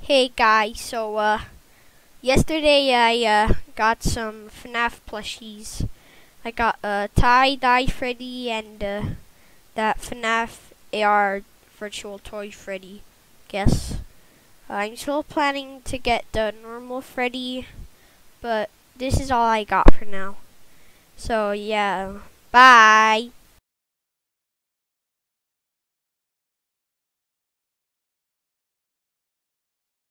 Hey guys, yesterday I got some FNAF plushies. I got tie-dye Freddy and that FNAF AR virtual toy Freddy. Guess. I'm still planning to get the normal Freddy, but this is all I got for now. So yeah, bye.